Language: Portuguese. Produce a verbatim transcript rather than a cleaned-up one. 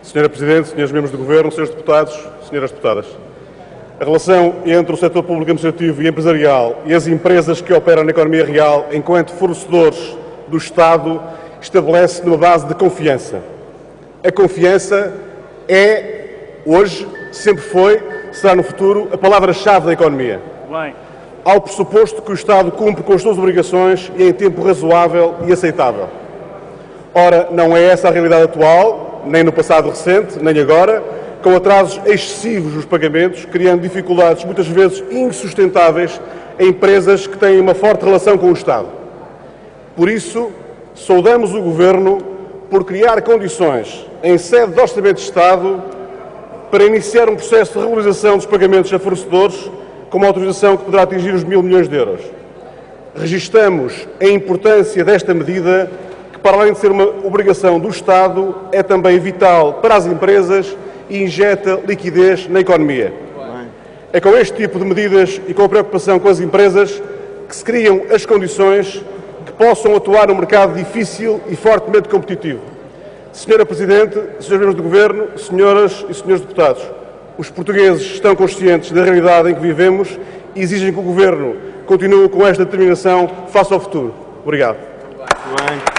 senhora Presidente, senhores membros do Governo, senhores deputados, senhoras deputadas. A relação entre o setor público administrativo e empresarial e as empresas que operam na economia real enquanto fornecedores do Estado estabelece numa base de confiança. A confiança é, hoje, sempre foi, será no futuro, a palavra-chave da economia. Bem. Ao pressuposto que o Estado cumpre com as suas obrigações e em tempo razoável e aceitável. Ora, não é essa a realidade atual, nem no passado recente, nem agora, com atrasos excessivos nos pagamentos, criando dificuldades muitas vezes insustentáveis a empresas que têm uma forte relação com o Estado. Por isso, saudamos o Governo por criar condições, em sede de Orçamento de Estado, para iniciar um processo de regularização dos pagamentos a fornecedores, com uma autorização que poderá atingir os mil milhões de euros. Registamos a importância desta medida, que, para além de ser uma obrigação do Estado, é também vital para as empresas e injeta liquidez na economia. É com este tipo de medidas e com a preocupação com as empresas que se criam as condições que possam atuar num mercado difícil e fortemente competitivo. senhora Presidente, senhores membros do Governo, senhoras e senhores deputados, os portugueses estão conscientes da realidade em que vivemos e exigem que o Governo continue com esta determinação face ao futuro. Obrigado.